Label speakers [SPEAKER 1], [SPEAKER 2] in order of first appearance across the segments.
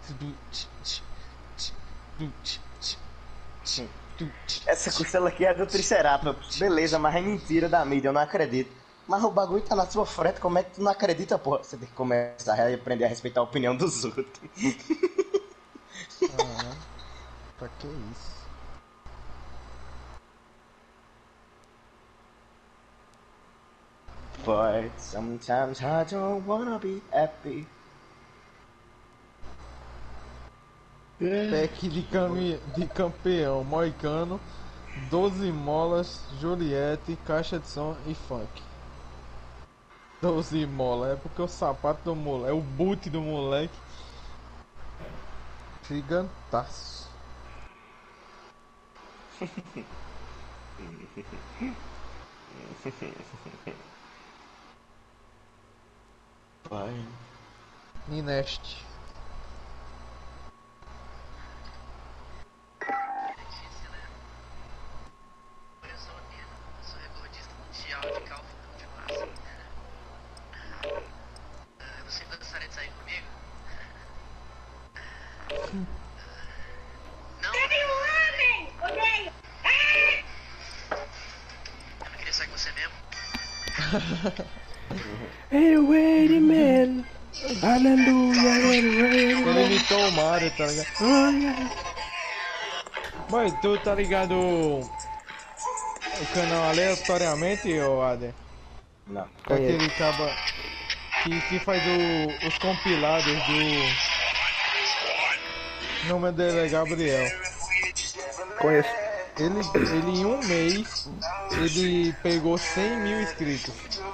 [SPEAKER 1] Essa costela aqui é do Triceratops. Beleza, mas é mentira da mídia, eu não acredito. Mas o bagulho tá na sua frente, como é que tu não acredita, porra? Você tem que começar a aprender a respeitar a opinião dos outros.
[SPEAKER 2] Pra que isso?
[SPEAKER 1] But sometimes I don't wanna be happy.
[SPEAKER 2] Pack de campeão, moicano, 12 molas, Juliette, caixa de som e funk. 12 molas, é porque o sapato do moleque, é o boot do moleque. Gigantaço.
[SPEAKER 1] Vai.
[SPEAKER 2] Nineste.
[SPEAKER 3] Você gostaria de sair comigo? Não. Cadê o homem? Odeio! Eu não queria sair com você mesmo.
[SPEAKER 4] Hey, wait a minute. Aleluia,
[SPEAKER 2] Ele imitou o Mario, tá ligado? Mãe, tu tá ligado o canal Aleatoriamente, ô Aden?
[SPEAKER 1] Não.
[SPEAKER 2] Aquele caba que faz os compilados do... O nome dele é Gabriel.
[SPEAKER 4] Conheço.
[SPEAKER 2] Ele em um mês, ele pegou 100 mil inscritos.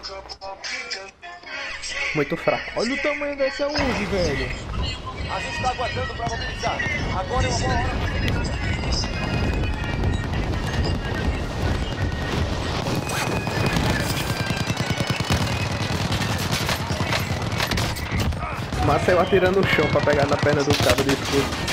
[SPEAKER 4] Muito fraco.
[SPEAKER 2] Olha o tamanho dessa Uzi, velho.
[SPEAKER 5] A gente tá aguardando pra mobilizar. Agora é uma boa hora.
[SPEAKER 4] Massa eu atirando no chão pra pegar na perna do cara de escudo.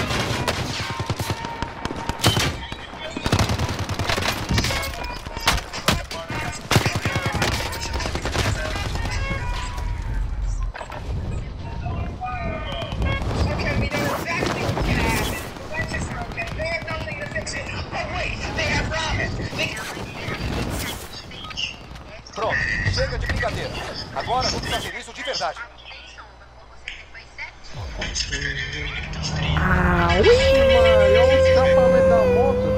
[SPEAKER 5] Pronto, chega de brincadeira. Agora vamos fazer isso de verdade.
[SPEAKER 2] Olha o escapamento da moto.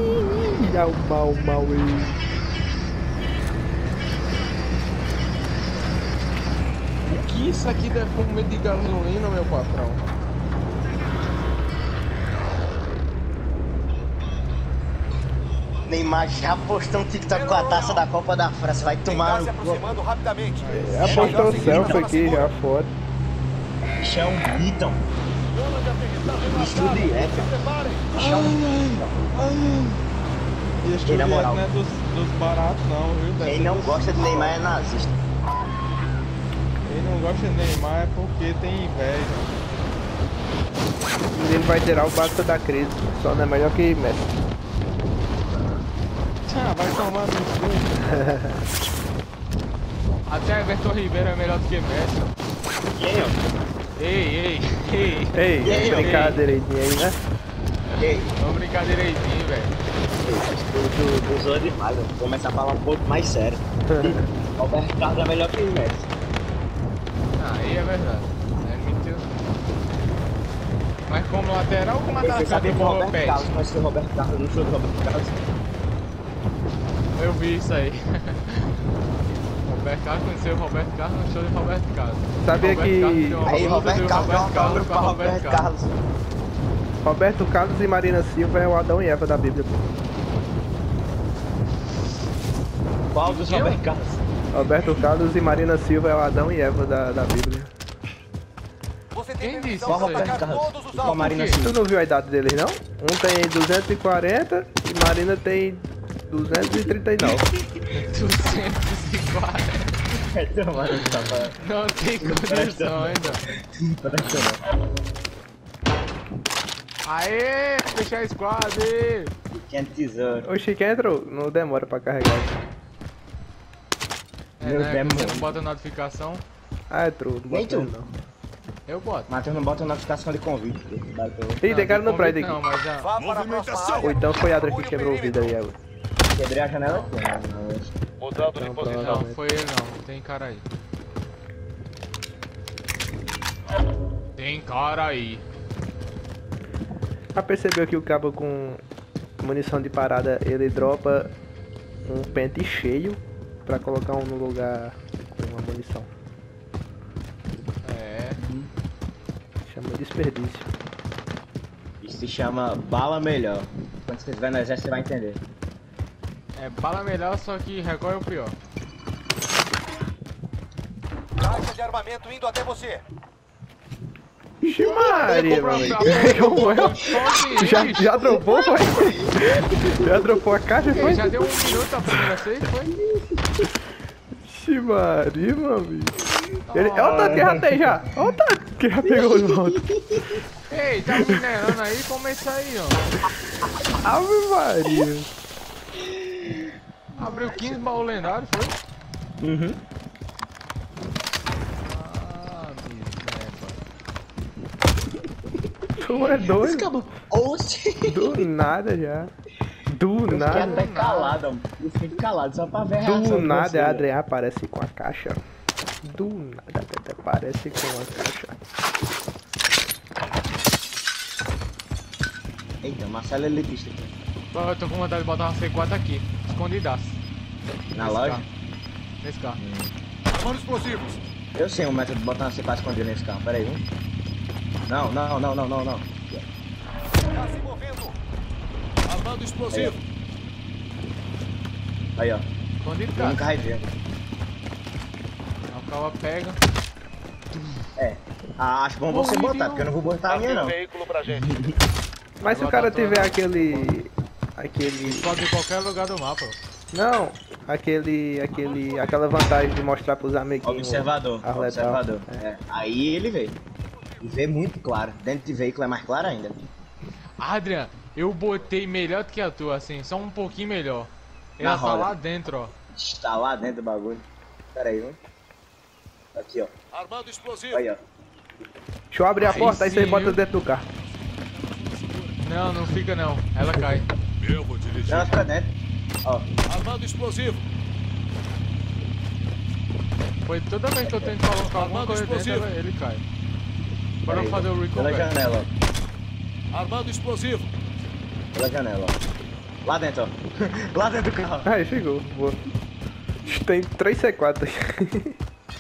[SPEAKER 4] Mal.
[SPEAKER 2] O que isso aqui deve comer de gasolina, meu patrão?
[SPEAKER 1] Neymar já postou um TikTok com a taça da Copa da França, vai tomar
[SPEAKER 5] Tá se
[SPEAKER 1] no cu.
[SPEAKER 5] aproximando rapidamente.
[SPEAKER 4] Apostou o selfie aqui já, foda.
[SPEAKER 1] Bicho é um Beaton. Bicho Juliette. Bicho é um Beaton.
[SPEAKER 2] E esse
[SPEAKER 1] E na moral,
[SPEAKER 2] não é dos baratos não, viu? Deve
[SPEAKER 1] quem
[SPEAKER 2] ser
[SPEAKER 1] não
[SPEAKER 2] dos-
[SPEAKER 1] gosta de Neymar é nazista.
[SPEAKER 2] Quem não gosta de Neymar é porque tem inveja.
[SPEAKER 4] Ele vai tirar o basta da crise. Só não é melhor que Messi.
[SPEAKER 2] Ah, vai tomar no cu. Até Everton Ribeiro é melhor do que Messi.
[SPEAKER 1] Quem, ó?
[SPEAKER 2] Ei.
[SPEAKER 4] Ei,
[SPEAKER 1] aí,
[SPEAKER 4] brincadeirinha aí, né?
[SPEAKER 1] Ei,
[SPEAKER 2] Vamos brincar direitinho, velho.
[SPEAKER 1] tu usou demais, vou começar a falar um pouco mais sério. Roberto Carlos é melhor que o Messi.
[SPEAKER 2] Aí é verdade. É mentira. Mas como lateral ou como
[SPEAKER 1] Você
[SPEAKER 2] atacante
[SPEAKER 1] sabia
[SPEAKER 2] do
[SPEAKER 1] que o
[SPEAKER 2] Boa
[SPEAKER 1] Roberto
[SPEAKER 2] Pet?
[SPEAKER 1] Carlos conheceu o Roberto Carlos no show do Roberto Carlos?
[SPEAKER 2] Eu vi isso aí. Roberto Carlos conheceu o Roberto Carlos no show de Roberto Carlos.
[SPEAKER 4] Sabia
[SPEAKER 2] Roberto
[SPEAKER 4] que-
[SPEAKER 2] Carlos deu uma
[SPEAKER 1] Aí
[SPEAKER 2] blusa
[SPEAKER 1] Roberto
[SPEAKER 2] do
[SPEAKER 1] Carlos deu um
[SPEAKER 2] Roberto Carlos
[SPEAKER 1] autógrafo
[SPEAKER 2] pra
[SPEAKER 1] pra Roberto Carlos.
[SPEAKER 4] Roberto Carlos e Marina Silva é o Adão e Eva da Bíblia.
[SPEAKER 1] Qual dos
[SPEAKER 2] Quem?
[SPEAKER 1] Roberto Carlos?
[SPEAKER 4] Roberto Carlos e Marina Silva é o Adão e Eva da Bíblia.
[SPEAKER 5] Você
[SPEAKER 2] Quem
[SPEAKER 5] tem
[SPEAKER 2] disse
[SPEAKER 5] permissão
[SPEAKER 2] isso
[SPEAKER 5] de
[SPEAKER 2] aí?
[SPEAKER 5] atacar
[SPEAKER 1] Carlos?
[SPEAKER 5] todos os
[SPEAKER 1] Com a Marina
[SPEAKER 5] alvos.
[SPEAKER 1] Silva.
[SPEAKER 4] Tu não viu a idade deles, não? Um tem 240 e Marina tem 239.
[SPEAKER 2] 240.
[SPEAKER 1] Vai tomar no cu.
[SPEAKER 2] Não tem condição ainda. Aê, fechar a squad.
[SPEAKER 1] Quem é tesouro?
[SPEAKER 4] Oxi, quem entrou? Não demora pra carregar.
[SPEAKER 2] É,
[SPEAKER 1] Meu
[SPEAKER 2] né?
[SPEAKER 1] demônio.
[SPEAKER 2] Você não bota notificação.
[SPEAKER 4] Ah, entrou. Não
[SPEAKER 1] Nem
[SPEAKER 4] bota
[SPEAKER 1] tu.
[SPEAKER 4] não.
[SPEAKER 2] Eu boto.
[SPEAKER 1] Matheus não bota notificação de convite.
[SPEAKER 4] Ih, tem cara no prédio
[SPEAKER 2] Não,
[SPEAKER 4] aqui.
[SPEAKER 2] mas já...
[SPEAKER 5] Vá para a próxima área.
[SPEAKER 4] Ou então foi Adra que quebrou o vidro aí agora.
[SPEAKER 1] Quebrei a janela aqui, né?
[SPEAKER 5] Mudando de
[SPEAKER 4] Não,
[SPEAKER 5] posição.
[SPEAKER 2] Não, foi ele não. Tem cara aí. Tem cara aí.
[SPEAKER 4] Já percebeu que o cabo com munição de parada, ele dropa um pente cheio pra colocar um no lugar com uma munição.
[SPEAKER 2] É.
[SPEAKER 4] Chama desperdício.
[SPEAKER 1] Isso se chama bala melhor. Quando você estiver no exército, você vai entender.
[SPEAKER 2] É bala melhor, só que recorre é o pior.
[SPEAKER 5] Caixa de armamento indo até você.
[SPEAKER 4] Ixi Maria, meu amigo. Já dropou, foi? Já dropou a caixa, foi?
[SPEAKER 2] Já deu 1 minuto a primeira vez, foi?
[SPEAKER 4] Ixi Maria, meu amigo. Olha o tanto que já tem já. Olha o tanto que já pegou de volta.
[SPEAKER 2] Ei, tá minerando aí? Começa aí, ó.
[SPEAKER 4] Ave Maria.
[SPEAKER 2] Abriu 15 baús lendários, foi?
[SPEAKER 1] Uhum.
[SPEAKER 2] Ah, miséria.
[SPEAKER 4] Tu é doido?
[SPEAKER 1] Acabou. Oxi!
[SPEAKER 4] Do nada já. Do
[SPEAKER 1] Fiquei
[SPEAKER 4] nada.
[SPEAKER 1] até calado, ó. Eu fiquei calado só pra ver a reação
[SPEAKER 4] Do
[SPEAKER 1] de
[SPEAKER 4] nada
[SPEAKER 1] você,
[SPEAKER 4] a
[SPEAKER 1] ó.
[SPEAKER 4] Adriana aparece com a caixa. Do nada até aparece com a caixa.
[SPEAKER 1] Eita, Marcelo é elitista aqui.
[SPEAKER 2] Pô, eu tô com vontade de botar uma C4 aqui, escondidaço.
[SPEAKER 1] Na
[SPEAKER 2] Nesse
[SPEAKER 1] loja?
[SPEAKER 2] carro. Nesse carro.
[SPEAKER 5] Armando explosivos.
[SPEAKER 1] Eu sei um método de botar uma C4 escondida nesse carro, peraí, viu? Não.
[SPEAKER 5] Está se movendo. Armando explosivo.
[SPEAKER 1] Aí, ó.
[SPEAKER 2] Escondido,
[SPEAKER 1] Eu
[SPEAKER 2] cara.
[SPEAKER 1] nunca ver.
[SPEAKER 2] Aí o cara pega.
[SPEAKER 1] É. Ah, acho bom você botar, porque eu não vou botar a minha, não.
[SPEAKER 5] Veículo pra gente.
[SPEAKER 4] Mas se o cara tiver aquele.
[SPEAKER 2] Pode ir em qualquer lugar do mapa.
[SPEAKER 4] Não, aquela vantagem de mostrar pros amiguinhos.
[SPEAKER 1] Observador.
[SPEAKER 4] a letal.
[SPEAKER 1] Observador. É. Aí ele vê. E vê muito claro. Dentro de veículo é mais claro ainda.
[SPEAKER 2] Adrian, eu botei melhor do que a tua, assim, só um pouquinho melhor.
[SPEAKER 1] Na
[SPEAKER 2] Ela tá
[SPEAKER 1] roda.
[SPEAKER 2] lá dentro, ó.
[SPEAKER 1] Está lá dentro do bagulho. Peraí, viu? Aqui, ó.
[SPEAKER 5] Armando explosivo.
[SPEAKER 1] Aí, ó.
[SPEAKER 4] Deixa eu abrir a
[SPEAKER 2] Aí
[SPEAKER 4] porta, aí você
[SPEAKER 2] sim,
[SPEAKER 4] bota
[SPEAKER 2] viu?
[SPEAKER 4] dentro do carro.
[SPEAKER 2] Não, não fica não. Ela cai.
[SPEAKER 5] Eu vou dirigir.
[SPEAKER 1] Ela fica dentro. Ó.
[SPEAKER 5] Armando explosivo.
[SPEAKER 2] Foi toda vez que eu tento colocar alguma coisa dentro, ele cai. Bora
[SPEAKER 1] Peraí,
[SPEAKER 2] fazer o
[SPEAKER 1] Pela
[SPEAKER 2] recover.
[SPEAKER 1] janela, ó.
[SPEAKER 5] Armando explosivo.
[SPEAKER 1] Pela janela, ó. Lá dentro, ó. Lá dentro do carro.
[SPEAKER 4] Aí chegou, boa. Tem 3 C4 aí.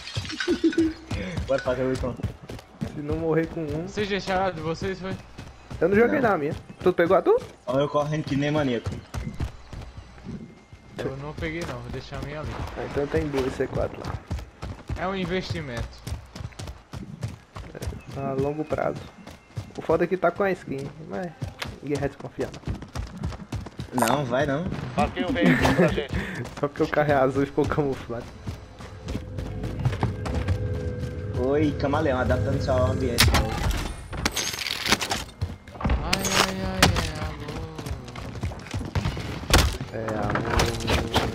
[SPEAKER 1] Bora fazer o recon.
[SPEAKER 4] Se não morrer com um.
[SPEAKER 2] Vocês deixaram a de vocês, foi?
[SPEAKER 4] Eu não joguei
[SPEAKER 1] Não.
[SPEAKER 4] na minha. Tu pegou a tua?
[SPEAKER 1] Ó, eu correndo que nem maníaco.
[SPEAKER 2] Eu não peguei não, vou deixar a minha ali.
[SPEAKER 4] Ah, então tem 2 C4 lá.
[SPEAKER 2] É um investimento.
[SPEAKER 4] A longo prazo. O foda é que tá com a skin, mas ninguém vai desconfiar não.
[SPEAKER 1] Não, vai não.
[SPEAKER 5] Marquei um veículo pra gente.
[SPEAKER 4] Só porque o carro é azul e ficou camuflado.
[SPEAKER 1] Oi, camaleão, adaptando seu ambiente.
[SPEAKER 2] Ai, amor.
[SPEAKER 4] É, amor.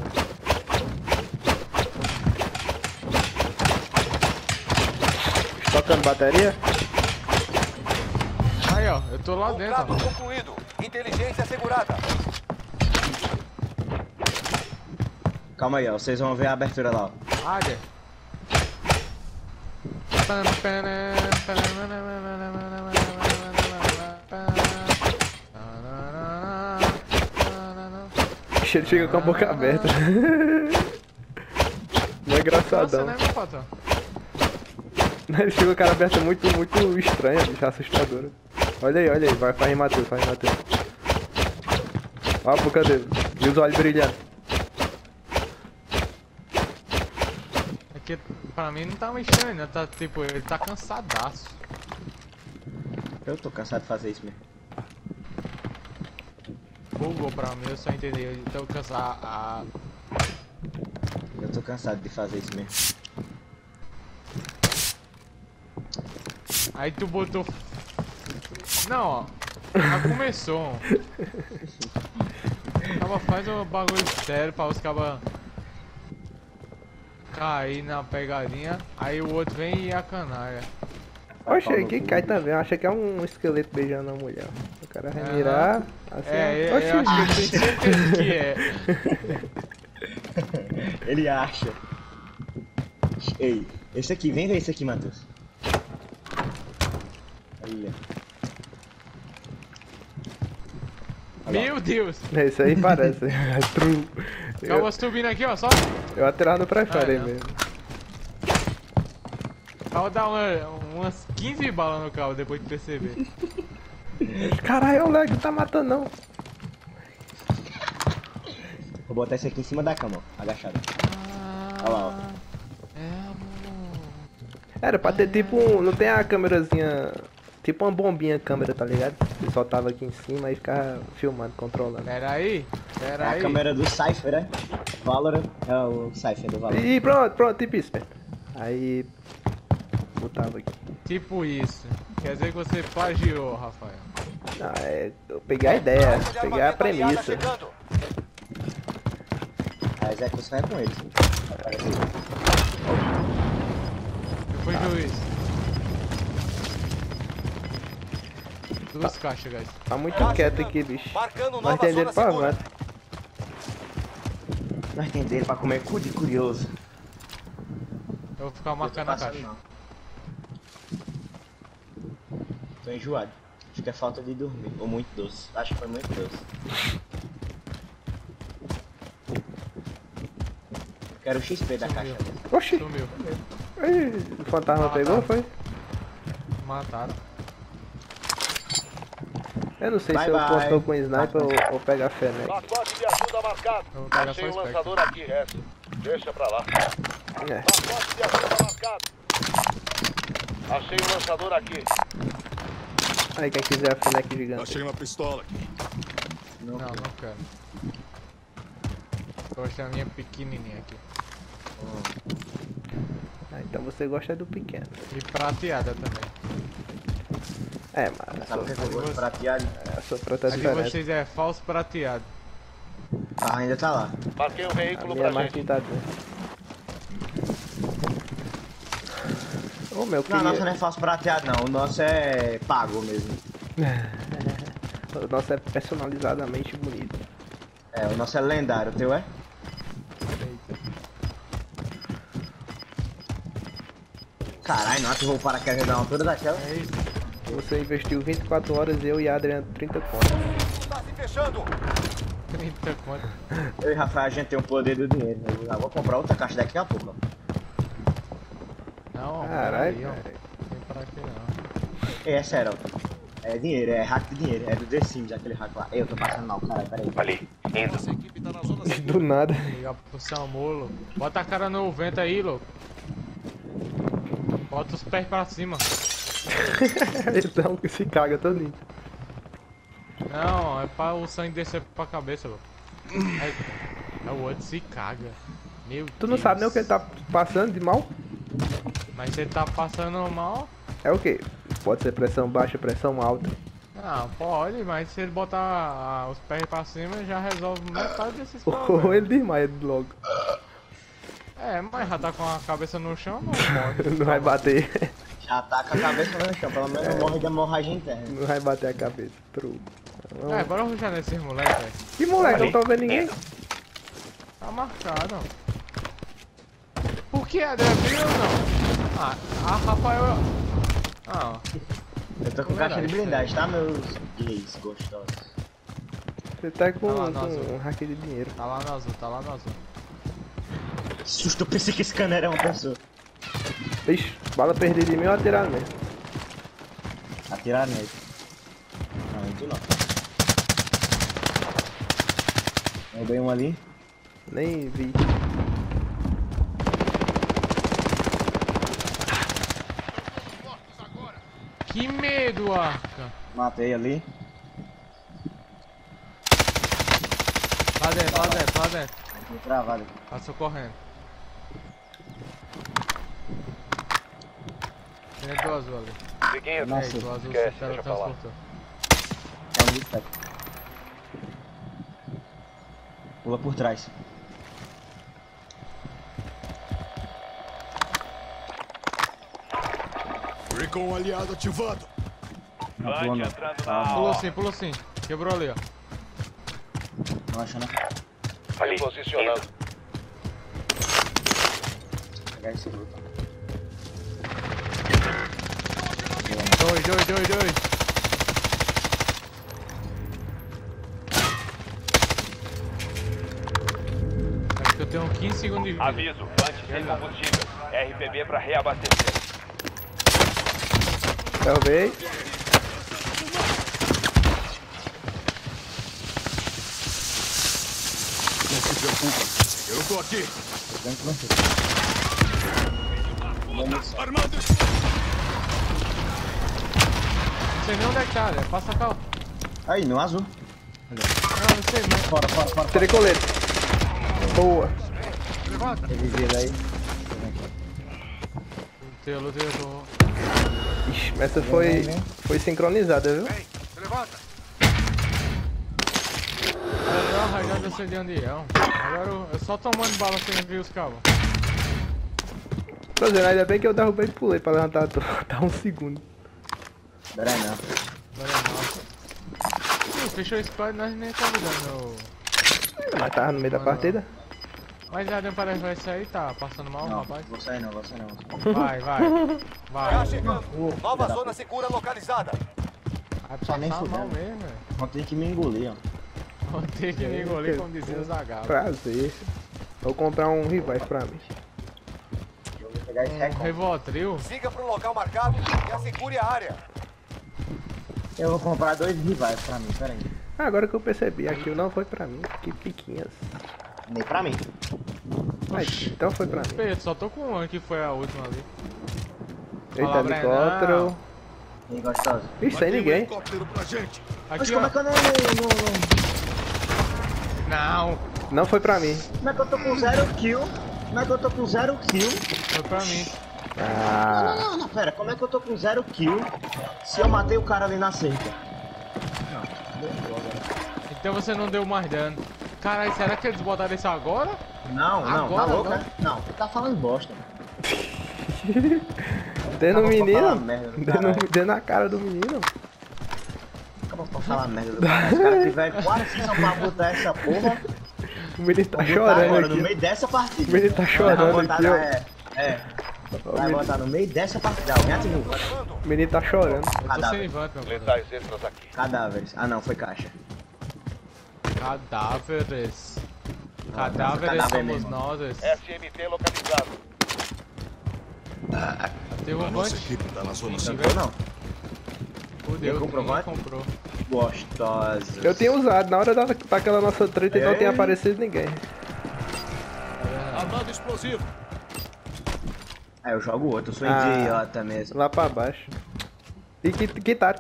[SPEAKER 4] Tocando bateria?
[SPEAKER 2] Aí, ó, eu tô lá dentro,
[SPEAKER 5] Contrato
[SPEAKER 2] ó.
[SPEAKER 5] concluído. Inteligência assegurada.
[SPEAKER 1] Calma aí, ó. Vocês vão ver a abertura lá, ó.
[SPEAKER 2] Área.
[SPEAKER 4] Ele chega com a boca aberta. Não é
[SPEAKER 2] Nossa,
[SPEAKER 4] engraçadão.
[SPEAKER 2] né, meu patrão?
[SPEAKER 4] Ele chega com a cara aberta muito estranha, bicho, assustadora. Olha aí, vai, faz Matheus. Olha a boca dele, e os olhos brilhando.
[SPEAKER 2] É que pra mim não tá mais estranho, né? Tá, tipo, ele tá cansadaço.
[SPEAKER 1] Eu tô cansado de fazer isso mesmo.
[SPEAKER 2] Bugou pra mim, eu só entendi. Eu tô cansado.
[SPEAKER 1] Eu tô cansado de fazer isso mesmo.
[SPEAKER 2] Aí tu botou. Não, ó. Já começou. Acaba faz um bagulho sério pra os cabas cair na pegadinha. Aí o outro vem e a canalha.
[SPEAKER 4] Oxe, que cai também. Acha que é um esqueleto beijando a mulher. O cara vai mirar. Assim,
[SPEAKER 2] Eu
[SPEAKER 4] oxe,
[SPEAKER 2] acho que eu tenho certeza que é.
[SPEAKER 1] Ele acha. Ei, esse aqui, vem ver esse aqui, Matheus. Olha.
[SPEAKER 2] Meu Deus!
[SPEAKER 4] Isso aí parece. True.
[SPEAKER 2] Calma subindo aqui, ó, só.
[SPEAKER 4] Eu atirar no pré-fire aí
[SPEAKER 2] não.
[SPEAKER 4] mesmo.
[SPEAKER 2] Calma dar umas 15 balas no carro depois de perceber.
[SPEAKER 4] Caralho, o lag não tá matando não.
[SPEAKER 1] Vou botar esse aqui em cima da cama, ó, agachado. Olha lá, ó.
[SPEAKER 4] Era pra ter tipo não tem a câmerazinha. Tipo uma bombinha câmera, tá ligado? Você soltava aqui em cima e ficava filmando, controlando.
[SPEAKER 2] Pera aí.
[SPEAKER 1] É a câmera do Cypher, né? Valorant é o Cypher do Valorant.
[SPEAKER 4] E pronto, tipo isso, velho. Aí. Botava aqui.
[SPEAKER 2] Tipo isso. Quer dizer que você plagiou, Rafael.
[SPEAKER 4] Eu peguei a ideia, peguei a premissa.
[SPEAKER 1] A execução é com eles.
[SPEAKER 2] Depois juiz. Duas caixas, guys.
[SPEAKER 4] Tá muito quieto aqui, bicho.
[SPEAKER 5] Marcando
[SPEAKER 4] Não
[SPEAKER 5] nova
[SPEAKER 4] entendendo
[SPEAKER 5] zona
[SPEAKER 4] pra
[SPEAKER 5] segura.
[SPEAKER 4] avanço.
[SPEAKER 1] Nós tem dele pra comer cu de curioso.
[SPEAKER 2] Eu vou ficar marcando a caixa.
[SPEAKER 1] Tô enjoado. Acho que é falta de dormir. Ou muito doce. Acho que foi muito doce. Quero o XP da caixa.
[SPEAKER 4] Oxi!
[SPEAKER 2] Sumiu.
[SPEAKER 4] Ih, o fantasma pegou, foi?
[SPEAKER 2] Mataram.
[SPEAKER 4] Eu não sei
[SPEAKER 1] Bye,
[SPEAKER 4] se eu
[SPEAKER 1] bye.
[SPEAKER 4] postou com sniper ou pegar Fennec.
[SPEAKER 5] Pacote de ajuda marcado.
[SPEAKER 2] Eu vou pegar
[SPEAKER 5] Achei
[SPEAKER 2] só
[SPEAKER 5] um
[SPEAKER 2] o
[SPEAKER 5] lançador aqui, resto. Deixa pra lá.
[SPEAKER 4] É.
[SPEAKER 5] Pacote de ajuda marcado. Achei um lançador aqui.
[SPEAKER 4] Aí quem quiser a Fennec gigante.
[SPEAKER 6] Achei uma pistola aqui.
[SPEAKER 2] Não quero. Gosto da minha pequenininha aqui.
[SPEAKER 4] Então você gosta do pequeno.
[SPEAKER 2] E prateada também.
[SPEAKER 4] É, mas
[SPEAKER 1] Sabe o que eu gosto prateado?
[SPEAKER 4] a sua prata é
[SPEAKER 2] A de
[SPEAKER 4] diferente.
[SPEAKER 2] vocês é falso prateado.
[SPEAKER 1] Ah, ainda tá lá.
[SPEAKER 5] Marquei um
[SPEAKER 4] A
[SPEAKER 5] veículo
[SPEAKER 4] minha é
[SPEAKER 5] pra
[SPEAKER 4] mais
[SPEAKER 5] gente.
[SPEAKER 4] pintada. Ô meu,
[SPEAKER 1] Não, o nosso
[SPEAKER 4] queria...
[SPEAKER 1] não é falso prateado não. O nosso é pago mesmo.
[SPEAKER 4] O nosso é personalizadamente bonito.
[SPEAKER 1] É, o nosso é lendário. O teu é? Caralho, não ativou o paraquedas na altura daquela.
[SPEAKER 2] É isso.
[SPEAKER 4] Você investiu 24 horas, eu e Adrian 30 contas.
[SPEAKER 5] Tá se fechando.
[SPEAKER 2] 30 conto.
[SPEAKER 1] Eu e Rafael, a gente tem o poder do dinheiro. Eu já vou comprar outra caixa daqui a pouco. Ó.
[SPEAKER 2] Não,
[SPEAKER 4] Caralho,
[SPEAKER 2] peraí, ó.
[SPEAKER 4] cara.
[SPEAKER 2] Não tem pra aqui não.
[SPEAKER 1] É sério, ó. É dinheiro, é hack de dinheiro. É do The Sims, aquele hack lá. Eu tô passando mal, caralho, peraí.
[SPEAKER 5] Ali, indo.
[SPEAKER 6] Nossa equipe tá na zona segura.
[SPEAKER 4] Do nada.
[SPEAKER 2] Ligar pro Samulo. Bota a cara no vento aí, louco. Bota os pés pra cima.
[SPEAKER 4] Então que se caga todinho.
[SPEAKER 2] Não, é pra o sangue descer pra cabeça, louco. É o outro se caga. Meu
[SPEAKER 4] Tu não
[SPEAKER 2] Deus.
[SPEAKER 4] sabe nem o que ele tá passando de mal?
[SPEAKER 2] Mas você tá passando mal?
[SPEAKER 4] É o que? Pode ser pressão baixa, pressão alta.
[SPEAKER 2] Não, pode, mas se ele botar os pés pra cima já resolve metade desses
[SPEAKER 4] Ou
[SPEAKER 2] problemas.
[SPEAKER 4] ele desmaia logo.
[SPEAKER 2] É, mas já tá com a cabeça no chão, não pode.
[SPEAKER 4] Não vai bater.
[SPEAKER 1] Já tá com a cabeça no chão, pelo menos não morre de hemorragia interna.
[SPEAKER 4] Não vai bater a cabeça. True.
[SPEAKER 2] É, bora ruxar nesses moleques, velho.
[SPEAKER 4] Que moleque, eu não tô vendo ninguém.
[SPEAKER 2] Tá marcado. Por que é deve ou não? Ah, Rafael. Ah,
[SPEAKER 1] Eu tô com caixa de blindagem, tá, meus gays gostosos?
[SPEAKER 4] Você tá com,
[SPEAKER 2] Tá lá, nossa.
[SPEAKER 4] um hack de dinheiro.
[SPEAKER 2] tá lá no azul, tá lá no azul.
[SPEAKER 1] Susto, eu pensei que esse cano era uma pessoa.
[SPEAKER 4] Ixi, bala perdida em mim ou atirar mesmo.
[SPEAKER 1] Atirar nele. Não, tu não. Roubei um ali.
[SPEAKER 4] Nem vi.
[SPEAKER 2] Que medo, Arca.
[SPEAKER 1] Matei ali.
[SPEAKER 2] Lá dentro, lá dentro, lá dentro.
[SPEAKER 1] Tô travado aqui.
[SPEAKER 2] Passou correndo. Tem do azul ali.
[SPEAKER 5] Seguindo.
[SPEAKER 1] Nossa,
[SPEAKER 2] É, do azul se
[SPEAKER 5] esquece, deixa pra lá.
[SPEAKER 2] teletransportou.
[SPEAKER 1] Tá muito perto. Pula por trás.
[SPEAKER 6] Recon aliado ativado.
[SPEAKER 5] Vante entrando na
[SPEAKER 2] Pulou sim. Quebrou ali, ó.
[SPEAKER 1] Não acha não?
[SPEAKER 5] ali. Posicionando.
[SPEAKER 1] Pegar esse luta.
[SPEAKER 2] Dois. Acho que eu tenho 15 segundos de vida.
[SPEAKER 5] Aviso, Vante sem combustível. RPB para reabastecer.
[SPEAKER 4] Derrubei.
[SPEAKER 6] Não se preocupe. Eu tô aqui. Armado.
[SPEAKER 2] Não sei nem onde é que tá, né? Passa cá.
[SPEAKER 1] Aí, no azul.
[SPEAKER 2] Não sei, mas...
[SPEAKER 1] Fora.
[SPEAKER 4] Tirei colete. Boa.
[SPEAKER 2] Levanta.
[SPEAKER 1] Revivi ele aí.
[SPEAKER 2] Lutei.
[SPEAKER 4] Ixi, essa foi sincronizada, viu?
[SPEAKER 2] Levanta. Deu uma rajada, eu sei de onde é. Agora eu só tomando bala sem ver os cabos.
[SPEAKER 4] Tô dizendo, ainda bem que eu derrubei e pulei pra levantar tá um segundo.
[SPEAKER 1] Pera aí, não.
[SPEAKER 2] Fechou esse squad, nós nem estamos dando.
[SPEAKER 4] Mas tava no meio da partida.
[SPEAKER 2] Mas já parece que vai sair, tá passando mal,
[SPEAKER 1] Não,
[SPEAKER 2] rapaz.
[SPEAKER 1] vou sair não.
[SPEAKER 2] Vai.
[SPEAKER 5] Já chegando. Nova zona segura localizada.
[SPEAKER 2] Vai
[SPEAKER 1] Só nem
[SPEAKER 2] passar mal
[SPEAKER 1] fudendo.
[SPEAKER 2] mesmo, velho.
[SPEAKER 1] Vão ter que me engolir, ó.
[SPEAKER 2] Vou ter que me engolir, como dizia o Zagalo.
[SPEAKER 4] Prazer. Vou comprar um rivais pra mim.
[SPEAKER 1] Eu vou pegar esse recon.
[SPEAKER 2] Revotril?
[SPEAKER 5] Siga pro local marcado e assegure a área.
[SPEAKER 1] Eu vou comprar 2 rivais pra mim, pera aí.
[SPEAKER 4] Agora que eu percebi, aquilo não foi pra mim. Que piquinhas.
[SPEAKER 1] Nem pra mim.
[SPEAKER 4] Ai, então foi pra mim.
[SPEAKER 2] Pedro, só tô com uma que foi a última ali.
[SPEAKER 4] Eita,
[SPEAKER 2] Fala,
[SPEAKER 4] helicóptero.
[SPEAKER 1] E gostosa.
[SPEAKER 4] Ih, sem
[SPEAKER 6] Mandei um
[SPEAKER 4] ninguém.
[SPEAKER 6] helicóptero pra gente.
[SPEAKER 1] Mas
[SPEAKER 2] Aqui,
[SPEAKER 1] como
[SPEAKER 2] ó.
[SPEAKER 1] é que eu não...
[SPEAKER 2] Não,
[SPEAKER 4] Não foi pra mim.
[SPEAKER 1] Como é que eu tô com 0 kill?
[SPEAKER 2] foi pra mim.
[SPEAKER 4] Ah,
[SPEAKER 1] Não, pera. Como é que eu tô com 0 kill se eu matei o cara ali na cerca?
[SPEAKER 2] Então você não deu mais dano. Caralho, será que eles botaram isso agora?
[SPEAKER 1] Não, tá
[SPEAKER 2] Agora
[SPEAKER 1] louco,
[SPEAKER 2] não.
[SPEAKER 1] né? Não, tu tá falando bosta.
[SPEAKER 4] deu no
[SPEAKER 1] Acabou pra falar
[SPEAKER 4] menino.
[SPEAKER 1] merda do caralho.
[SPEAKER 4] Deu na cara do menino.
[SPEAKER 1] Acabou pra falar merda do cara. Os caras tiveram 4 seasons pra botar essa porra.
[SPEAKER 4] O menino tá
[SPEAKER 1] Botar
[SPEAKER 4] chorando
[SPEAKER 1] agora no
[SPEAKER 4] aqui.
[SPEAKER 1] meio dessa partida.
[SPEAKER 4] O menino tá chorando
[SPEAKER 1] Vai botar
[SPEAKER 4] aqui, ó.
[SPEAKER 1] Vai botar no meio dessa partida. Alguém ativou.
[SPEAKER 4] O menino tá chorando.
[SPEAKER 2] Eu tô sem
[SPEAKER 1] Cadáver.
[SPEAKER 2] vant, meu brother.
[SPEAKER 5] Letais extras aqui.
[SPEAKER 1] Cadáveres. Ah não, foi caixa.
[SPEAKER 2] Cadáveres.
[SPEAKER 1] Nossa,
[SPEAKER 2] Cadáveres
[SPEAKER 1] cadáver
[SPEAKER 2] somos
[SPEAKER 1] mesmo.
[SPEAKER 2] nós.
[SPEAKER 5] SMT localizado.
[SPEAKER 2] Teve
[SPEAKER 6] A
[SPEAKER 2] um
[SPEAKER 6] nossa
[SPEAKER 2] vant.
[SPEAKER 6] equipe tá na zona
[SPEAKER 1] Não
[SPEAKER 6] segura.
[SPEAKER 1] comprou não.
[SPEAKER 2] Fudeu,
[SPEAKER 1] comprou
[SPEAKER 2] ninguém
[SPEAKER 1] vant?
[SPEAKER 2] comprou.
[SPEAKER 1] Gostosa.
[SPEAKER 4] Eu tinha usado, na hora daquela nossa treta e não
[SPEAKER 1] Ei.
[SPEAKER 4] tinha aparecido ninguém.
[SPEAKER 6] Armado explosivo.
[SPEAKER 1] Eu jogo outro, eu sou
[SPEAKER 4] Ah.
[SPEAKER 1] idiota mesmo.
[SPEAKER 4] Lá pra baixo. E quitaram.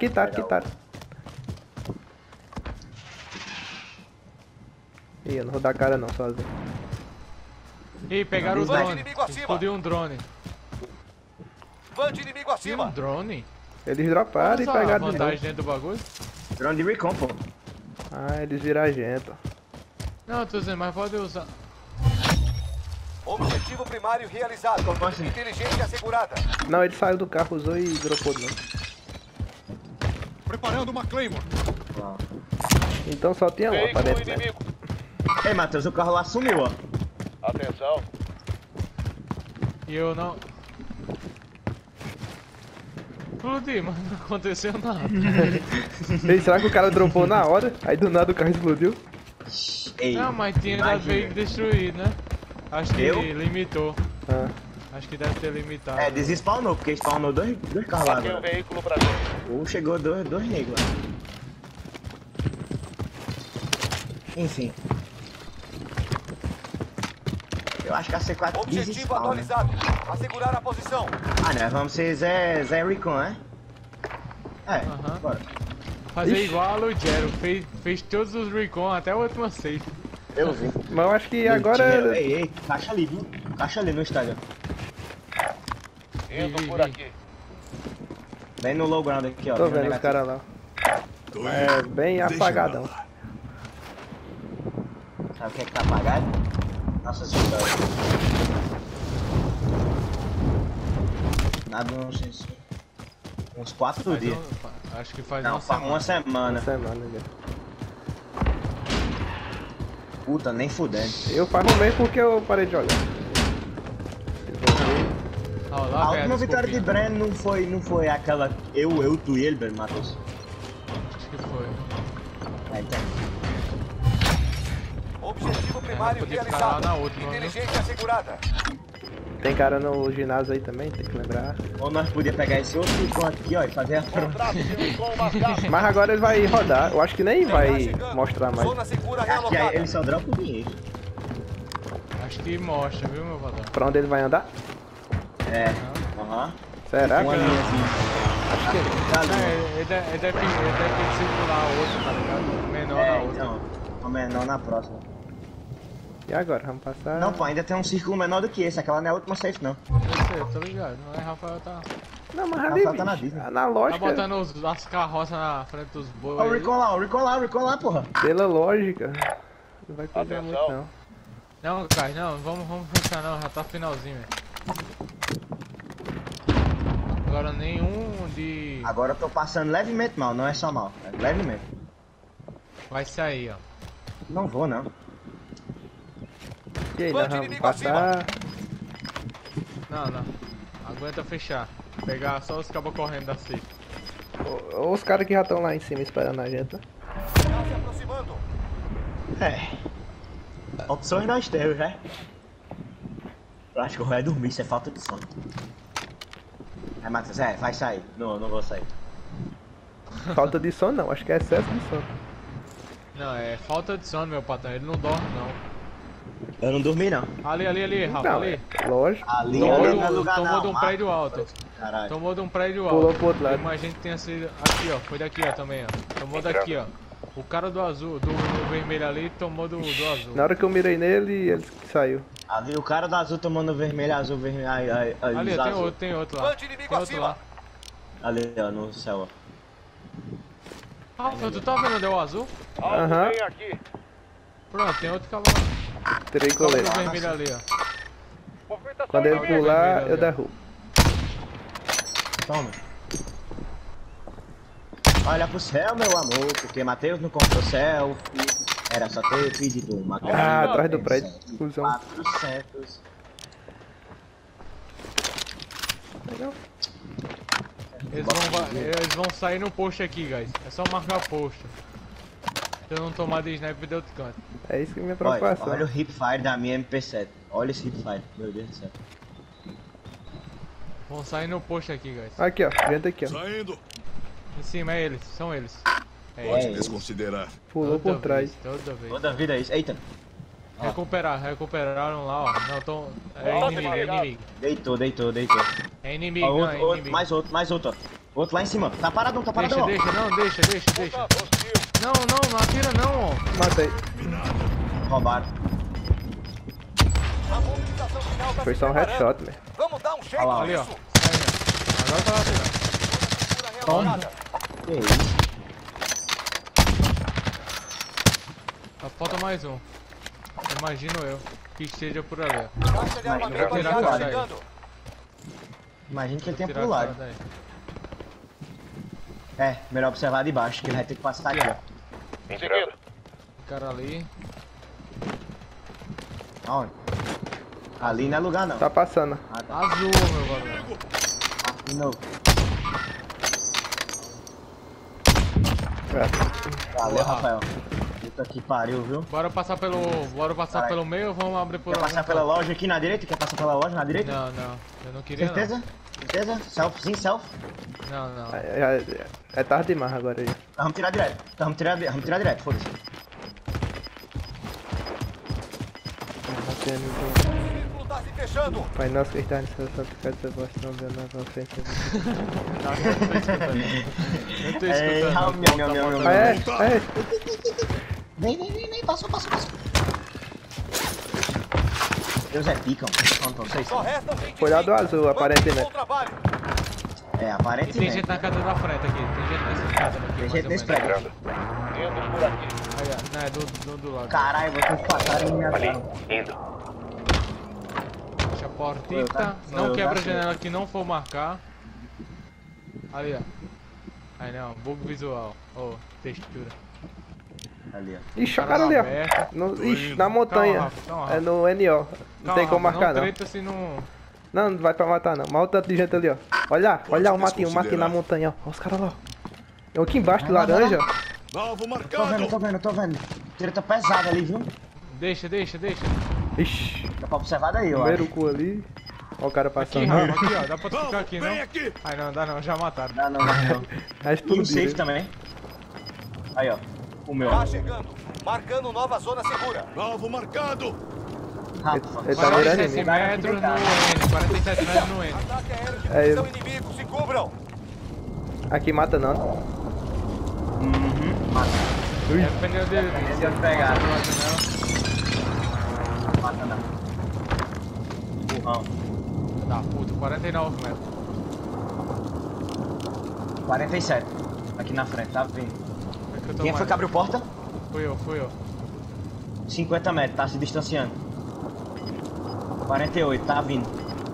[SPEAKER 4] Ih, eu não vou dar cara não, sozinho.
[SPEAKER 2] Ih, pegaram o
[SPEAKER 5] Vant
[SPEAKER 2] drone.
[SPEAKER 5] inimigo acima.
[SPEAKER 2] Explodiu um drone.
[SPEAKER 5] Vante inimigo
[SPEAKER 2] Tinha um
[SPEAKER 5] acima.
[SPEAKER 2] drone?
[SPEAKER 4] Eles droparam e
[SPEAKER 2] Olha só a
[SPEAKER 4] pegaram de novo.
[SPEAKER 2] vantagem dentro do bagulho.
[SPEAKER 1] Drone de recon, pô.
[SPEAKER 4] Ah, eles viram a gente.
[SPEAKER 2] Não, eu tô dizendo, mas pode usar.
[SPEAKER 5] Objetivo primário realizado.
[SPEAKER 1] Como assim?
[SPEAKER 5] Inteligência assegurada.
[SPEAKER 4] Não, ele saiu do carro, usou e dropou de novo.
[SPEAKER 6] Preparando uma Claymore.
[SPEAKER 4] Então só tinha uma pra
[SPEAKER 5] Veículo
[SPEAKER 4] dentro, né?
[SPEAKER 5] inimigo.
[SPEAKER 1] Ei, Matheus, o carro lá sumiu, ó.
[SPEAKER 5] Atenção.
[SPEAKER 2] E eu não. Explodi, mas não aconteceu nada.
[SPEAKER 4] Ei, será que o cara dropou na hora? Aí do nada o carro explodiu?
[SPEAKER 1] Ei,
[SPEAKER 2] Não, mas tinha dado
[SPEAKER 1] imagina.
[SPEAKER 2] veículo destruído, né? Acho que
[SPEAKER 1] Eu?
[SPEAKER 2] limitou.
[SPEAKER 4] Ah.
[SPEAKER 2] Acho que deve ter limitado.
[SPEAKER 1] É, desespawnou, porque spawnou dois carros lá
[SPEAKER 5] Marquei o
[SPEAKER 1] agora.
[SPEAKER 5] veículo pra dentro.
[SPEAKER 1] Ou chegou dois negros lá. Enfim. Eu acho que a C4
[SPEAKER 5] Objetivo
[SPEAKER 1] desespawna.
[SPEAKER 5] atualizado. Assegurar a posição.
[SPEAKER 1] Ah, nós vamos ser Zé Recon, né? É,
[SPEAKER 2] Aham.
[SPEAKER 1] bora.
[SPEAKER 2] Fazer
[SPEAKER 4] Ixi.
[SPEAKER 2] igual a Lu Jero, fez todos os recon até a última safe.
[SPEAKER 1] Eu vi.
[SPEAKER 4] Mas eu acho que agora.
[SPEAKER 1] Ei, caixa ali, viu? Caixa ali no estádio.
[SPEAKER 5] Indo por aqui.
[SPEAKER 1] Bem no low ground aqui, ó.
[SPEAKER 4] Tô
[SPEAKER 1] bem no
[SPEAKER 4] vendo os
[SPEAKER 1] negativo.
[SPEAKER 4] caras lá.
[SPEAKER 6] Tô
[SPEAKER 4] É
[SPEAKER 6] indo.
[SPEAKER 4] bem
[SPEAKER 6] Deixa
[SPEAKER 4] apagadão.
[SPEAKER 6] pra lá.
[SPEAKER 1] Sabe o que é que tá apagado? Nossas histórias. Nada não sei se... Uns 4 dias.
[SPEAKER 2] Acho que faz
[SPEAKER 1] Não, faz uma semana.
[SPEAKER 4] Semana já.
[SPEAKER 1] Puta, nem fudendo.
[SPEAKER 4] Eu faço um mês porque eu parei de jogar.
[SPEAKER 2] Ó, lá,
[SPEAKER 1] A
[SPEAKER 2] velho,
[SPEAKER 1] última vitória de
[SPEAKER 2] desculpinha.
[SPEAKER 1] Breno não foi aquela tu e ele, Breno Matheus.
[SPEAKER 2] Acho que foi.
[SPEAKER 1] Então.
[SPEAKER 5] Objetivo primário
[SPEAKER 2] podia ficar
[SPEAKER 5] realizado.
[SPEAKER 2] lá na última, viu?
[SPEAKER 5] Inteligência assegurada.
[SPEAKER 4] Tem cara no ginásio aí também, tem que lembrar.
[SPEAKER 1] Ou nós podíamos pegar esse outro Recon aqui, ó, e fazer a prova.
[SPEAKER 5] Contrato de Recon marcado.
[SPEAKER 4] Mas agora ele vai rodar, eu acho que nem vai mostrar mais.
[SPEAKER 5] Zona segura
[SPEAKER 1] Aqui aí
[SPEAKER 5] realocada.
[SPEAKER 1] ele só dropa o dinheiro.
[SPEAKER 2] Acho que mostra, viu, meu patrão?
[SPEAKER 4] Pra onde ele vai andar?
[SPEAKER 1] É. Aham.
[SPEAKER 4] Será?
[SPEAKER 1] Uma linha assim.
[SPEAKER 4] Acho que
[SPEAKER 1] Tá ali.
[SPEAKER 2] Ele deve circular a outra, tá ligado? Menor na
[SPEAKER 1] É,
[SPEAKER 2] outra.
[SPEAKER 1] então. O menor na próxima.
[SPEAKER 4] E agora? Vamos passar.
[SPEAKER 1] Não, pô, ainda tem um círculo menor do que esse. Aquela não é a última safe, não.
[SPEAKER 2] Eu sei, tô ligado. Mas Rafael tá
[SPEAKER 4] Não, mas
[SPEAKER 1] Rafael
[SPEAKER 4] ali,
[SPEAKER 1] tá na
[SPEAKER 4] bicho,
[SPEAKER 1] Disney.
[SPEAKER 4] na lógica,
[SPEAKER 2] botando as carroças na frente dos bois.
[SPEAKER 1] Ó, o
[SPEAKER 2] aí.
[SPEAKER 1] Recon lá, porra.
[SPEAKER 4] pela lógica, não vai cuidar muito não.
[SPEAKER 2] Não, Kai, não, vamos fechar não, já tá finalzinho, velho. Agora nenhum de...
[SPEAKER 1] Agora eu tô passando levemente mal, não é só mal. É levemente.
[SPEAKER 2] Vai sair, ó.
[SPEAKER 1] Não vou, não.
[SPEAKER 4] E aí, nós vamos passar.
[SPEAKER 2] Não. Aguenta fechar. Pegar só os cabos correndo da safe.
[SPEAKER 4] Ou os caras que já estão lá em cima esperando a gente, né?
[SPEAKER 5] Tá se aproximando.
[SPEAKER 1] É. Opções nós temos, né? Eu acho que eu vou dormir, isso é falta de sono. É, Matheus, vai sair. Não vou sair.
[SPEAKER 4] Falta de sono não, acho que é excesso de sono.
[SPEAKER 2] Não, é falta de sono, meu patrão. Ele não dorme, não.
[SPEAKER 1] Eu não dormi, não.
[SPEAKER 2] Ali, Rafa,
[SPEAKER 4] Não,
[SPEAKER 2] ali.
[SPEAKER 4] lógico.
[SPEAKER 1] Ali
[SPEAKER 2] Tomou,
[SPEAKER 1] não é lugar
[SPEAKER 2] tomou
[SPEAKER 1] não.
[SPEAKER 2] de um
[SPEAKER 1] Marcos.
[SPEAKER 2] prédio alto.
[SPEAKER 1] Caralho.
[SPEAKER 2] Tomou de um prédio
[SPEAKER 4] Pulou
[SPEAKER 2] alto.
[SPEAKER 4] pro outro lado.
[SPEAKER 2] Imagina que tenha sido aqui, ó. Foi daqui, ó, também, ó. Tomou daqui, ó. O cara do azul, do vermelho ali, tomou do azul.
[SPEAKER 4] Na hora que eu mirei nele, ele saiu.
[SPEAKER 1] Ali o cara do azul tomando vermelho, azul, vermelho. Aí,
[SPEAKER 2] Ali,
[SPEAKER 1] os
[SPEAKER 2] ó,
[SPEAKER 1] azul.
[SPEAKER 2] tem outro lá.
[SPEAKER 5] Bande inimigo
[SPEAKER 2] Tem outro
[SPEAKER 5] acima.
[SPEAKER 2] lá.
[SPEAKER 1] Ali, ó, no céu, ó.
[SPEAKER 2] Rafa, tu tá vendo onde é o azul?
[SPEAKER 4] Aham,
[SPEAKER 5] aqui.
[SPEAKER 4] Pronto,
[SPEAKER 2] Tem outro cavalo.
[SPEAKER 4] tricolete.
[SPEAKER 2] Do vermelho ali, ó.
[SPEAKER 4] Quando ele
[SPEAKER 2] Vermelho,
[SPEAKER 4] pular,
[SPEAKER 2] vermelho,
[SPEAKER 4] eu
[SPEAKER 2] ó.
[SPEAKER 4] derrubo.
[SPEAKER 1] Toma. Olha pro céu, meu amor, porque Matheus não comprou céu. Era só ter pedido uma
[SPEAKER 4] Ah, atrás do prédio. Cusão.
[SPEAKER 1] 400.
[SPEAKER 4] Legal.
[SPEAKER 2] Eles vão sair no post aqui, guys. É só marcar o post. Se eu não tomar de sniper de outro canto.
[SPEAKER 4] É isso que é minha
[SPEAKER 1] Olha,
[SPEAKER 4] preocupação.
[SPEAKER 1] olha o hipfire da minha MP7. Olha esse hipfire, meu Deus do céu.
[SPEAKER 2] Vão sair no post aqui, guys.
[SPEAKER 4] Aqui, ó. Gente aqui, ó.
[SPEAKER 6] Saindo.
[SPEAKER 2] Em cima é eles, são eles. É
[SPEAKER 6] Pode
[SPEAKER 2] eles.
[SPEAKER 6] desconsiderar.
[SPEAKER 4] Pulou por trás.
[SPEAKER 2] Toda vez.
[SPEAKER 1] Toda vida é isso. Eita,
[SPEAKER 2] Recuperaram lá, ó. Não, é inimigo.
[SPEAKER 1] deitou.
[SPEAKER 2] É inimigo,
[SPEAKER 1] Ó,
[SPEAKER 2] não, é
[SPEAKER 1] outro,
[SPEAKER 2] inimigo.
[SPEAKER 1] mais outro, ó. Outro lá em cima. Tá paradão, ó.
[SPEAKER 2] Deixa. Não atira não, ó.
[SPEAKER 4] Matei.
[SPEAKER 1] Roubaram.
[SPEAKER 5] A mobilização final tá
[SPEAKER 4] Foi
[SPEAKER 5] se
[SPEAKER 4] só um
[SPEAKER 5] preparando.
[SPEAKER 4] headshot, né?
[SPEAKER 5] Vamos dar um jeito
[SPEAKER 1] Olha lá,
[SPEAKER 2] Ali, ó.
[SPEAKER 5] nisso.
[SPEAKER 2] Aí, ó. Agora tá atirando.
[SPEAKER 5] Segura realocada.
[SPEAKER 1] Que isso?
[SPEAKER 2] Só falta mais um. Imagino eu. Que esteja por ali, ó.
[SPEAKER 5] Caixa de armamento
[SPEAKER 2] Tirar a
[SPEAKER 5] aliado
[SPEAKER 2] cara aí.
[SPEAKER 5] chegando.
[SPEAKER 1] Imagina que ele tenha
[SPEAKER 2] Tirar a
[SPEAKER 1] pulado.
[SPEAKER 2] cara daí.
[SPEAKER 1] É, melhor observar de baixo, que ele vai ter que passar aqui, ó.
[SPEAKER 2] O cara ali.
[SPEAKER 1] Aonde? Ali não é lugar, não.
[SPEAKER 4] Tá passando.
[SPEAKER 2] Azul, meu valor.
[SPEAKER 1] De novo.
[SPEAKER 4] É.
[SPEAKER 1] Valeu,
[SPEAKER 2] Boa.
[SPEAKER 1] Rafael. Puta que pariu, viu?
[SPEAKER 2] Bora passar
[SPEAKER 1] Vai.
[SPEAKER 2] pelo meio ou vamos abrir por
[SPEAKER 1] Quer passar pela loja aqui na direita? Quer passar pela loja na direita?
[SPEAKER 2] Não, eu não queria
[SPEAKER 1] Certeza? Certeza? Self, sim, self.
[SPEAKER 2] não. Não.
[SPEAKER 4] É tarde demais agora aí.
[SPEAKER 1] Vamos tirar direto. Vamos tirar direto, foda-se.
[SPEAKER 5] O círculo tá se fechando.
[SPEAKER 4] Pai nosso que está nessa santificado seu vosso nome, da nossa ofensa.
[SPEAKER 2] Eu tô
[SPEAKER 1] Ei,
[SPEAKER 2] escutando.
[SPEAKER 1] meu.
[SPEAKER 4] Ah, é? É.
[SPEAKER 1] Vem, passou. Deus é pica, mano. Não sei se...
[SPEAKER 5] Só restam 25.
[SPEAKER 4] Foi lá do azul,
[SPEAKER 5] Vamos
[SPEAKER 4] aparentemente.
[SPEAKER 5] pro trabalho.
[SPEAKER 1] É,
[SPEAKER 2] E tem
[SPEAKER 1] aparentemente.
[SPEAKER 2] gente na casa da frente aqui. Tem gente nessa casa aqui.
[SPEAKER 1] Tem
[SPEAKER 2] mais
[SPEAKER 1] gente
[SPEAKER 2] ou
[SPEAKER 1] nesse
[SPEAKER 2] menos.
[SPEAKER 1] prédio.
[SPEAKER 2] Aí, ó. Não, é do lado.
[SPEAKER 1] Caralho, vocês passaram em minha sala.
[SPEAKER 2] Fecha a portita.
[SPEAKER 1] Sou eu,
[SPEAKER 2] Não
[SPEAKER 1] tá
[SPEAKER 2] quebra a
[SPEAKER 1] certo.
[SPEAKER 2] janela que não for marcar. Ali, ó. Aí não, bug visual. Ó, textura.
[SPEAKER 1] Ali, ó.
[SPEAKER 4] Ixi, o cara ali, ó.
[SPEAKER 2] Aberta.
[SPEAKER 4] Ixi, na montanha.
[SPEAKER 2] Calma, Rafa, calma,
[SPEAKER 4] É no NO. Não tem como marcar,
[SPEAKER 2] não.
[SPEAKER 4] não.
[SPEAKER 2] Treta se não...
[SPEAKER 4] Não, não vai pra matar, não. Mas o tanto de gente ali, ó. Olha o matinho na montanha, ó. Olha os caras lá, ó. Tem um aqui embaixo de laranja, ó.
[SPEAKER 6] Alvo
[SPEAKER 1] Tô
[SPEAKER 6] marcado.
[SPEAKER 1] vendo, tô vendo. Treta pesada ali, viu?
[SPEAKER 2] Deixa.
[SPEAKER 4] Ixi,
[SPEAKER 1] Dá pra observar daí, ó.
[SPEAKER 4] primeiro cu ali. Olha o cara
[SPEAKER 2] Aqui,
[SPEAKER 4] passando.
[SPEAKER 2] Rafa, aqui, ó. Dá pra tu
[SPEAKER 6] Vamos,
[SPEAKER 2] ficar aqui, não?
[SPEAKER 6] vem aqui.
[SPEAKER 2] Ai, não, dá não. Já mataram.
[SPEAKER 1] Não.
[SPEAKER 4] Mas
[SPEAKER 1] E
[SPEAKER 4] tudo
[SPEAKER 1] no safe
[SPEAKER 4] direito.
[SPEAKER 1] também. Aí, ó. O meu.
[SPEAKER 5] Tá chegando. Marcando nova zona segura.
[SPEAKER 6] Alvo marcado.
[SPEAKER 1] Rafa.
[SPEAKER 4] Ele tá mirando em
[SPEAKER 2] 47
[SPEAKER 4] mim.
[SPEAKER 2] metros no N. 47 metros no N.
[SPEAKER 5] Ataque aéreo de
[SPEAKER 4] É
[SPEAKER 5] divisão
[SPEAKER 4] ele.
[SPEAKER 5] inimigo. Se cubram.
[SPEAKER 4] Aqui mata não.
[SPEAKER 2] É o pneu dele.
[SPEAKER 1] Se eu pegar.
[SPEAKER 2] Pela janela.
[SPEAKER 1] Mata não. Burrão.
[SPEAKER 2] Tá, puto. 49 metros.
[SPEAKER 1] 47. Aqui na frente, tá vindo.
[SPEAKER 2] É que eu tô
[SPEAKER 1] Quem foi
[SPEAKER 2] mais-
[SPEAKER 1] que abriu porta?
[SPEAKER 2] Fui eu.
[SPEAKER 1] 50 metros, tá se distanciando. 48, tá vindo.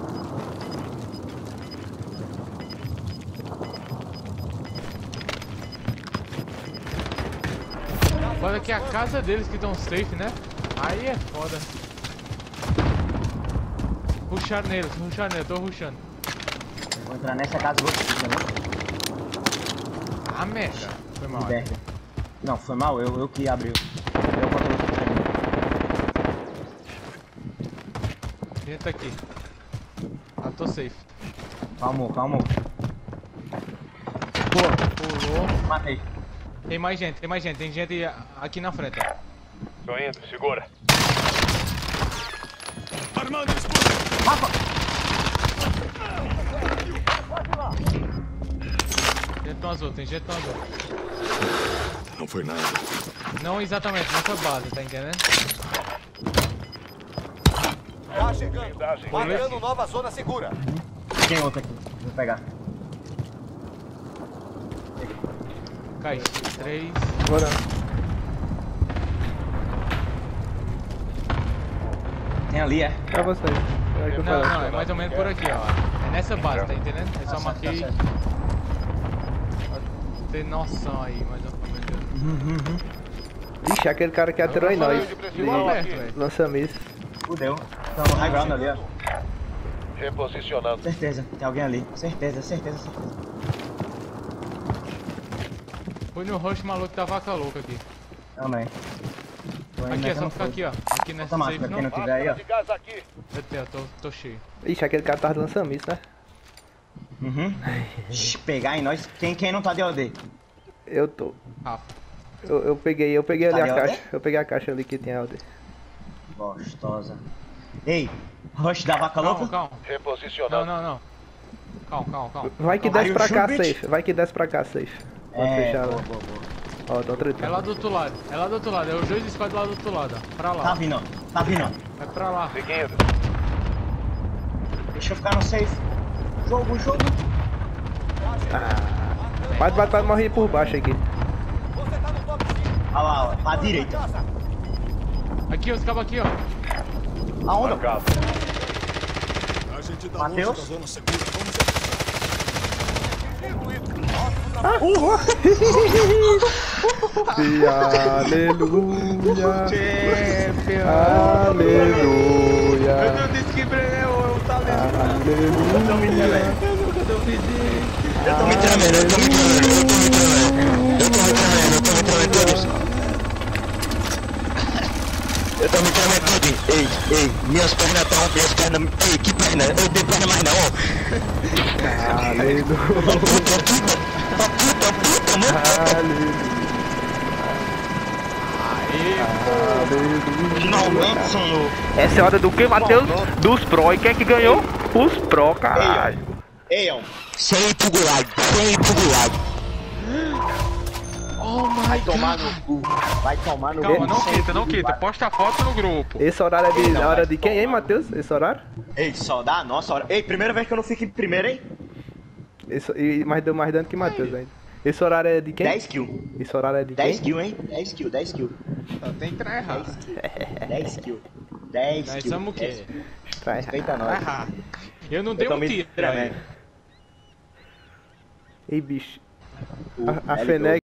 [SPEAKER 2] Foda que é a casa deles que estão safe, né? Aí é foda. Rushar neles, tô rushando.
[SPEAKER 1] Vou entrar nessa casa e vou ficar, né?
[SPEAKER 2] Ah, merda. Foi mal.
[SPEAKER 1] Liberta. Não, foi mal, eu que abriu. Eu controlo.
[SPEAKER 2] Gente aqui. Ah, tô safe.
[SPEAKER 1] Calma.
[SPEAKER 2] Pulou.
[SPEAKER 1] Matei.
[SPEAKER 2] Tem mais gente. Tem gente aqui na frente, ó.
[SPEAKER 6] Tô indo, segura. Armando escudo.
[SPEAKER 2] Tem gente no azul.
[SPEAKER 6] Não foi nada.
[SPEAKER 2] Não exatamente, nessa base, tá entendendo?
[SPEAKER 5] Tá chegando. Marcando nova zona segura.
[SPEAKER 1] Tem outro aqui, vou pegar.
[SPEAKER 2] Cai. 3.
[SPEAKER 4] Bora.
[SPEAKER 1] Tem ali, é?
[SPEAKER 4] Pra vocês. É o que eu
[SPEAKER 2] Não,
[SPEAKER 4] falei.
[SPEAKER 2] é mais ou menos por aqui, ó. É nessa base, tá entendendo? Eu só marquei.
[SPEAKER 1] certo.
[SPEAKER 2] Pra ter noção aí, mais ou menos.
[SPEAKER 4] Ixi, aquele cara que atirou em nós.
[SPEAKER 2] Ficou aberto, velho.
[SPEAKER 4] Lança-míssil.
[SPEAKER 1] Fudeu. Então, no high ground ali, ó.
[SPEAKER 6] Reposicionando.
[SPEAKER 1] Certeza, tem alguém ali. Certeza.
[SPEAKER 2] Fui no rush maluco da vaca louca aqui.
[SPEAKER 1] Também. Tô indo
[SPEAKER 2] Aqui, é
[SPEAKER 1] nessa
[SPEAKER 2] só
[SPEAKER 1] no
[SPEAKER 2] ficar
[SPEAKER 1] fogo.
[SPEAKER 2] aqui, ó. Aqui nessa
[SPEAKER 1] Bota
[SPEAKER 2] safe
[SPEAKER 1] máscara,
[SPEAKER 2] não.
[SPEAKER 1] quem não tiver aí, ó.
[SPEAKER 5] De gás aqui.
[SPEAKER 2] Eu tô cheio.
[SPEAKER 4] Ixi, aquele cara tava de lança-míssil, né?
[SPEAKER 1] Uhum. Ixi, pegar em nós. Quem não tá de OD?
[SPEAKER 4] Eu tô.
[SPEAKER 2] Rafa.
[SPEAKER 4] Eu peguei ali
[SPEAKER 1] Tá
[SPEAKER 4] a
[SPEAKER 1] de
[SPEAKER 4] caixa.
[SPEAKER 1] ordem?
[SPEAKER 4] Eu peguei a caixa ali que tinha LD.
[SPEAKER 1] Gostosa. Ei, rush da vaca
[SPEAKER 2] Calma,
[SPEAKER 1] louca?
[SPEAKER 2] calma.
[SPEAKER 6] Reposicionando.
[SPEAKER 2] Não. Calma.
[SPEAKER 4] Vai que
[SPEAKER 1] Calma.
[SPEAKER 4] desce
[SPEAKER 1] Aí,
[SPEAKER 4] pra
[SPEAKER 1] o
[SPEAKER 4] cá,
[SPEAKER 1] chute.
[SPEAKER 4] safe. Vai que desce pra cá, safe. Pode fechar lá.
[SPEAKER 1] boa.
[SPEAKER 4] Ó, tô
[SPEAKER 2] É
[SPEAKER 4] tretando.
[SPEAKER 2] lá do outro lado. É os dois squads lá do outro lado, ó. Pra lá.
[SPEAKER 1] Tá vindo, ó.
[SPEAKER 2] Vai pra lá.
[SPEAKER 6] Seguindo.
[SPEAKER 1] Deixa eu ficar no safe. Jogo.
[SPEAKER 4] Vai morrer por baixo aqui.
[SPEAKER 5] Você tá no top 5.
[SPEAKER 1] Olha lá, ó. Pra direita.
[SPEAKER 2] Aqui, os cabos aqui, ó.
[SPEAKER 1] Aonde?
[SPEAKER 6] Marcado. A gente tá
[SPEAKER 1] Mateus?
[SPEAKER 6] longe da zona segura. Vamos
[SPEAKER 4] E aleluia. Aleluia.
[SPEAKER 2] disse que é o talento.
[SPEAKER 4] Aleluia.
[SPEAKER 1] Eu tô me tremendo. Eu tô me tremendo todinho. Ei, minhas pernas. Ei, que perna? Eu tenho perna mais não.
[SPEAKER 4] Aleluia.
[SPEAKER 1] Finalmente, senhor.
[SPEAKER 4] Essa é a hora do que, Matheus? Dos Pro. E quem é que ganhou? Os Pro, caralho.
[SPEAKER 1] Ei, ó. Sem ir pro gulag.
[SPEAKER 2] Oh my
[SPEAKER 1] Vai tomar no cu. Vai tomar no cu.
[SPEAKER 2] Calma, não quita. Posta a foto no grupo.
[SPEAKER 4] Esse horário é de,
[SPEAKER 1] Não,
[SPEAKER 4] hora
[SPEAKER 1] vai
[SPEAKER 4] de quem, hein, Matheus? Esse horário?
[SPEAKER 1] Ei, só dá a nossa hora. Ei, primeira vez que eu não fico em primeiro, hein?
[SPEAKER 4] E mais deu mais dano que Matheus ainda. Esse horário é de quem?
[SPEAKER 1] 10 kills.
[SPEAKER 4] Esse horário é de
[SPEAKER 1] 10
[SPEAKER 4] quem?
[SPEAKER 1] kills, hein? 10 kills.
[SPEAKER 2] Só tem que entrar errado.
[SPEAKER 1] 10 kills. 10
[SPEAKER 2] Nós
[SPEAKER 1] kills.
[SPEAKER 2] somos o quê?
[SPEAKER 4] Tá errado.
[SPEAKER 1] Respeita nós.
[SPEAKER 2] Eu não dei
[SPEAKER 1] Eu tô
[SPEAKER 2] um
[SPEAKER 1] me
[SPEAKER 2] tiro,
[SPEAKER 1] tremendo.
[SPEAKER 2] velho.
[SPEAKER 4] Ei, bicho.
[SPEAKER 1] O
[SPEAKER 4] A
[SPEAKER 1] L12.
[SPEAKER 4] Fenec